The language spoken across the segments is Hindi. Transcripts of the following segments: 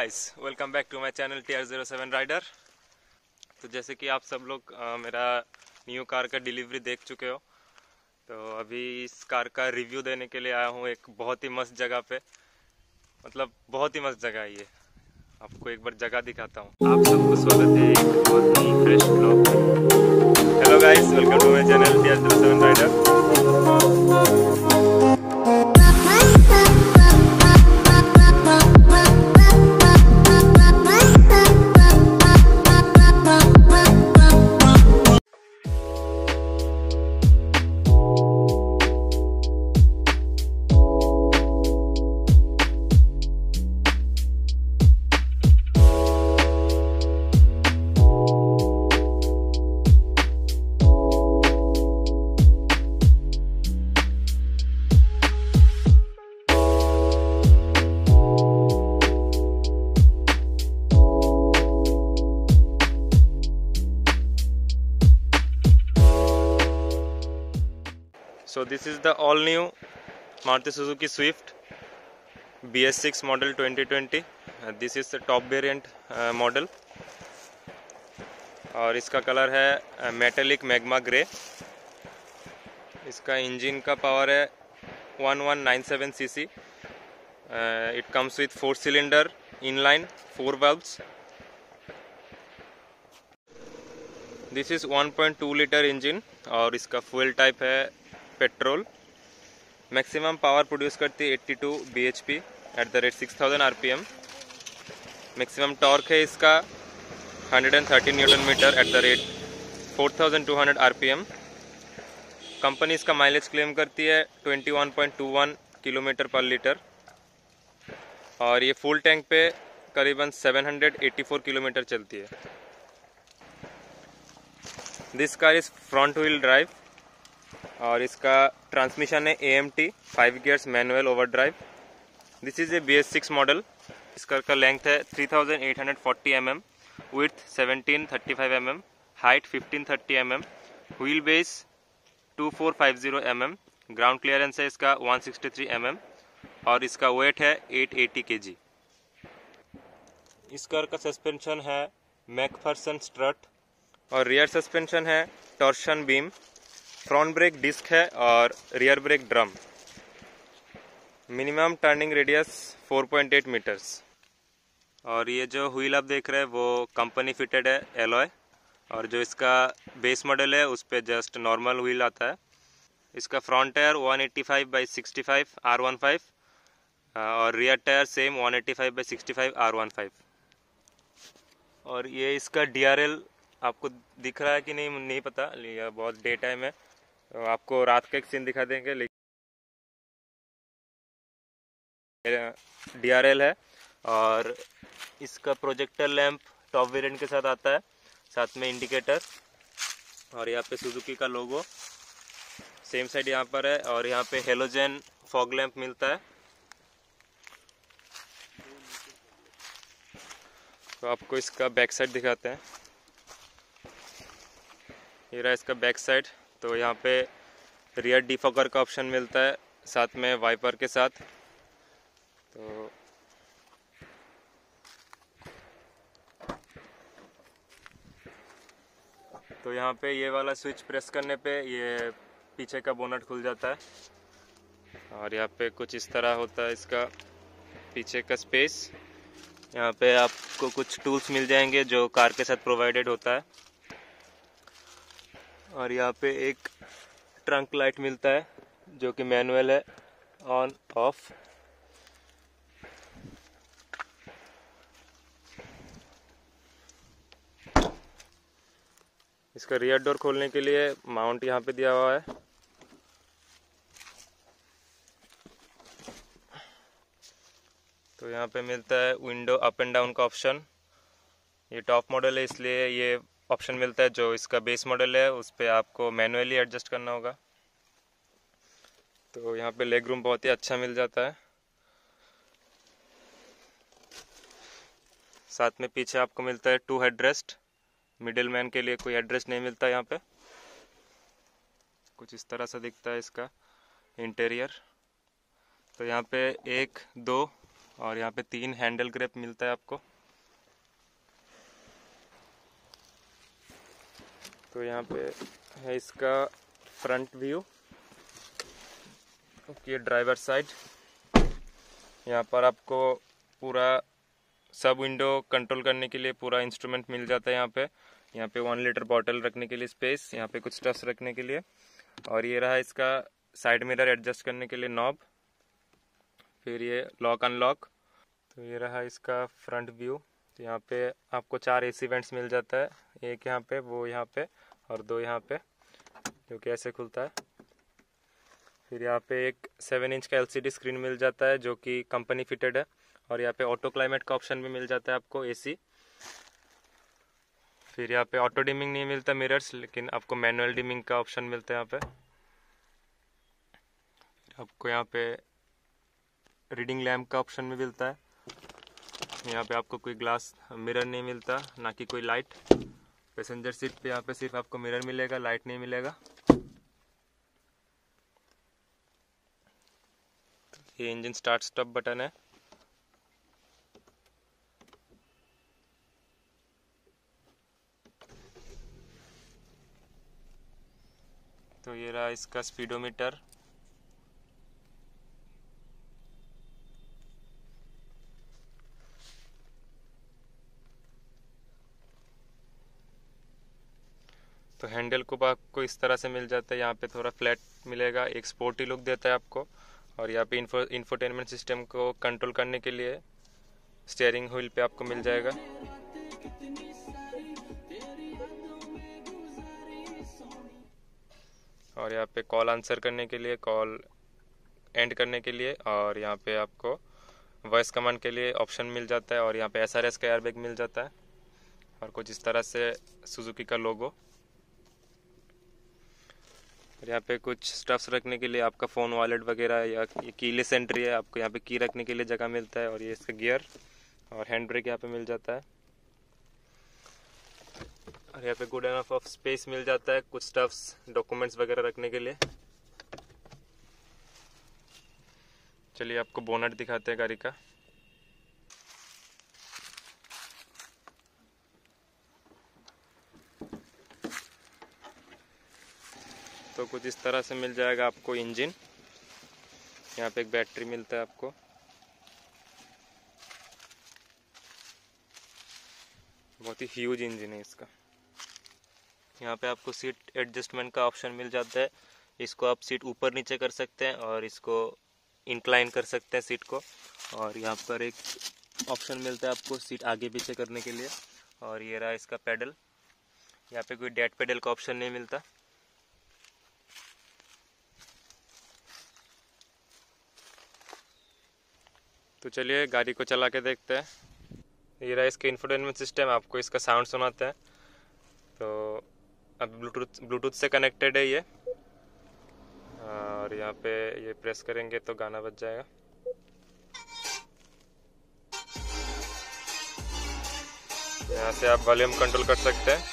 Guys, welcome back to my channel TR07 rider. तो जैसे कि आप सब लोग मेरा न्यू कार का डिलीवरी देख चुके हो, तो अभी इस कार का रिव्यू देने के लिए आया हूँ एक बहुत ही मस्त जगह पे। मतलब बहुत ही मस्त जगह है ये। आपको एक बार जगह दिखाता हूँ। आप सबको स्वागत है एक बहुत ही फ्रेश ब्लॉग में। Hello guys, welcome to my channel TR07 rider. So this is the all new Maruti Suzuki Swift BS6 model 2020. This is the top variant model और इसका कलर है मेटेलिक मैग्मा ग्रे। इसका इंजन का पावर है 1197 cc. It comes with 4 cylinder inline 4 valves. This is 1.2 liter engine और इसका फ्यूल टाइप है पेट्रोल। मैक्सिमम पावर प्रोड्यूस करती है 82 bhp at the rate 6000 rpm। Maximum torque है इसका 130 newton metre at the rate 4200 rpm। Company इसका माइलेज क्लेम करती है 21.21 किलोमीटर पर लीटर और ये फुल टैंक पे करीबन 784 किलोमीटर चलती है। This car is front wheel drive और इसका ट्रांसमिशन है AMT 5 gears manual overdrive. This is a BS6 model. इस कार का लेंथ है 3840 mm, width 1735 mm, height 1530 mm, wheel base 2450 mm, ground clearance है इसका 163 mm और इसका वेट है 880 kg। इस कार का सस्पेंशन है मैकफर्सन स्ट्रट और रियर सस्पेंशन है torsion beam. Front brake disc है और rear brake drum. Minimum turning radius 4.8 metres और ये जो व्हील आप देख रहे हैं वो कंपनी फिटेड है एलॉय और जो इसका बेस मॉडल है उस पर जस्ट नॉर्मल व्हील आता है। इसका फ्रंट टायर 185/65 R15 और रियर टायर सेम 185/65 R15 और ये इसका DRL आपको दिख रहा है कि नहीं पता, ये बहुत डे टाइम है तो आपको रात का एक सीन दिखा देंगे। लेकिन DRL है और इसका प्रोजेक्टर लैंप टॉप वेरिएंट के साथ आता है, साथ में इंडिकेटर और यहाँ पे सुजुकी का लोगो सेम साइड यहाँ पर है और यहाँ पे हेलोजन फॉग लैंप मिलता है। तो आपको इसका बैक साइड दिखाते हैं। ये रहा इसका बैक साइड। तो यहाँ पे रियर डिफॉगर का ऑप्शन मिलता है साथ में वाइपर के साथ। तो यहाँ पे ये वाला स्विच प्रेस करने पे ये पीछे का बोनट खुल जाता है और यहाँ पे कुछ इस तरह होता है इसका पीछे का स्पेस। यहाँ पे आपको कुछ टूल्स मिल जाएंगे जो कार के साथ प्रोवाइडेड होता है और यहाँ पे एक ट्रंक लाइट मिलता है जो कि मैनुअल है, ऑन ऑफ। इसका रियर डोर खोलने के लिए माउंट यहाँ पे दिया हुआ है। तो यहाँ पे मिलता है विंडो अप एंड डाउन का ऑप्शन। ये टॉप मॉडल है इसलिए ये ऑप्शन मिलता है। जो इसका बेस मॉडल है उस पर आपको मैनुअली एडजस्ट करना होगा। तो यहाँ पे लेग रूम बहुत ही अच्छा मिल जाता है। साथ में पीछे आपको मिलता है 2 हेडरेस्ट। मिडिल मैन के लिए कोई हेडरेस्ट नहीं मिलता यहाँ पे। कुछ इस तरह से दिखता है इसका इंटीरियर। तो यहाँ पे 1, 2, और यहाँ पे 3 हैंडल ग्रिप मिलता है आपको। तो यहाँ पे है इसका फ्रंट व्यू, ये ड्राइवर साइड। यहाँ पर आपको पूरा सब विंडो कंट्रोल करने के लिए पूरा इंस्ट्रूमेंट मिल जाता है। यहाँ पे 1 लीटर बॉटल रखने के लिए स्पेस, यहाँ पे कुछ स्टफ्स रखने के लिए। और ये रहा इसका साइड मिरर एडजस्ट करने के लिए नॉब, फिर ये लॉक अनलॉक। तो ये रहा इसका फ्रंट व्यू। तो यहाँ पे आपको 4 AC वेंट्स मिल जाता है, एक यहाँ पे, वो यहाँ पे और 2 यहाँ पे, जो कि ऐसे खुलता है। फिर यहाँ पे एक 7 इंच का LCD स्क्रीन मिल जाता है जो कि कंपनी फिटेड है। और यहाँ पे ऑटो क्लाइमेट का ऑप्शन भी मिल जाता है आपको, AC। फिर यहाँ पे ऑटो डिमिंग नहीं मिलता मिरर्स, लेकिन आपको मैनुअल डिमिंग का ऑप्शन मिलता है यहाँ पे। आपको यहाँ पे रीडिंग लैम्प का ऑप्शन भी मिलता है। यहाँ पे आपको कोई ग्लास मिरर नहीं मिलता, ना कि कोई लाइट। पैसेंजर सीट पे यहाँ पे सिर्फ आपको मिरर मिलेगा, लाइट नहीं मिलेगा। ये इंजन स्टार्ट स्टॉप बटन है। तो ये रहा इसका स्पीडोमीटर। तो हैंडल को आपको इस तरह से मिल जाता है, यहाँ पे थोड़ा फ्लैट मिलेगा, एक स्पोर्टी लुक देता है आपको। और यहाँ पे इंफोटेनमेंट सिस्टम को कंट्रोल करने के लिए स्टीयरिंग व्हील पे आपको मिल जाएगा। और यहाँ पे कॉल आंसर करने के लिए, कॉल एंड करने के लिए, और यहाँ पे आपको वॉइस कमांड के लिए ऑप्शन मिल जाता है। और यहाँ पे SRS का एयरबैग मिल जाता है और कुछ इस तरह से सुजुकी का लोगो। और यहाँ पे कुछ स्टफ्स रखने के लिए, आपका फ़ोन वॉलेट वगैरह, या ये कीलेस एंट्री है, आपको यहाँ पे की रखने के लिए जगह मिलता है। और ये इसका गियर और हैंड ब्रेक यहाँ पे मिल जाता है। और यहाँ पे गुड एनफ ऑफ स्पेस मिल जाता है, कुछ स्टफ्स डॉक्यूमेंट्स वगैरह रखने के लिए। चलिए आपको बोनट दिखाते हैं गाड़ी का। तो कुछ इस तरह से मिल जाएगा आपको इंजन। यहाँ पे एक बैटरी मिलता है आपको। बहुत ही ह्यूज इंजन है इसका। यहाँ पे आपको सीट एडजस्टमेंट का ऑप्शन मिल जाता है। इसको आप सीट ऊपर नीचे कर सकते हैं और इसको इंक्लाइन कर सकते हैं सीट को। और यहाँ पर एक ऑप्शन मिलता है आपको सीट आगे पीछे करने के लिए। और ये रहा इसका पेडल। यहाँ पे कोई डेड पेडल का ऑप्शन नहीं मिलता। तो चलिए गाड़ी को चला के देखते हैं। ये रहा इसका इंफोटेनमेंट सिस्टम, आपको इसका साउंड सुनाते हैं। तो अब ब्लूटूथ से कनेक्टेड है ये। और यहाँ पे ये प्रेस करेंगे तो गाना बज जाएगा। यहाँ से आप वॉल्यूम कंट्रोल कर सकते हैं।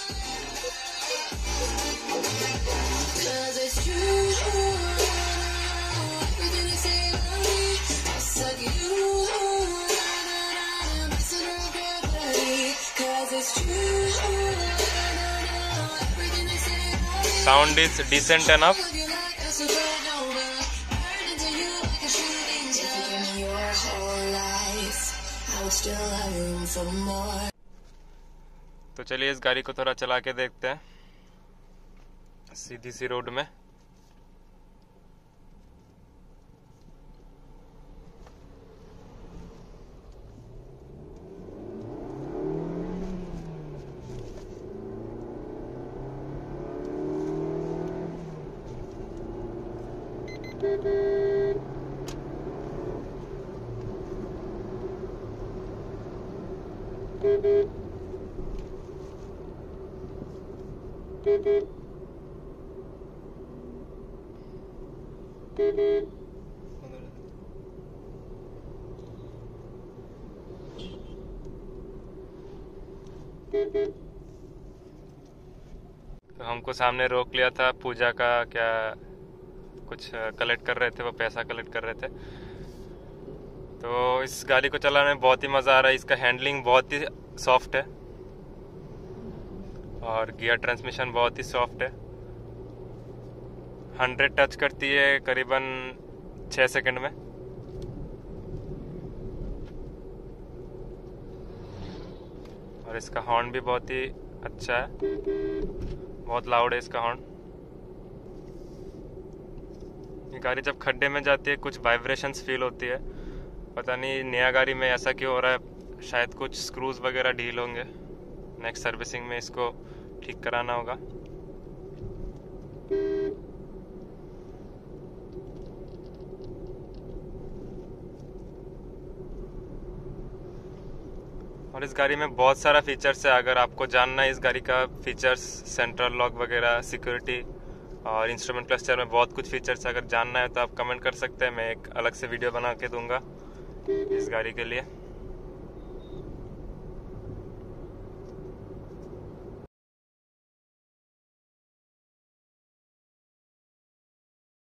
Sound is decent enough. तो चलिए इस गाड़ी को थोड़ा चला के देखते हैं सीधी सी रोड में। तो हमको सामने रोक लिया था, पूजा का क्या कुछ कलेक्ट कर रहे थे, वो पैसा कलेक्ट कर रहे थे। तो इस गाड़ी को चलाने में बहुत ही मज़ा आ रहा है। इसका हैंडलिंग बहुत ही सॉफ्ट है और गियर ट्रांसमिशन बहुत ही सॉफ्ट है। 100 टच करती है करीबन 6 सेकंड में। और इसका हॉर्न भी बहुत ही अच्छा है, बहुत लाउड है इसका हॉर्न। ये गाड़ी जब खड्डे में जाती है कुछ वाइब्रेशंस फील होती है, पता नहीं नया गाड़ी में ऐसा क्यों हो रहा है, शायद कुछ स्क्रूज वगैरह ढील होंगे। नेक्स्ट सर्विसिंग में इसको ठीक कराना होगा। और इस गाड़ी में बहुत सारा फीचर्स है। अगर आपको जानना है इस गाड़ी का फीचर्स, सेंट्रल लॉक वगैरह, सिक्योरिटी और इंस्ट्रूमेंट क्लस्टर में बहुत कुछ फीचर्स है, अगर जानना है तो आप कमेंट कर सकते हैं। मैं एक अलग से वीडियो बना के दूंगा इस गाड़ी के लिए।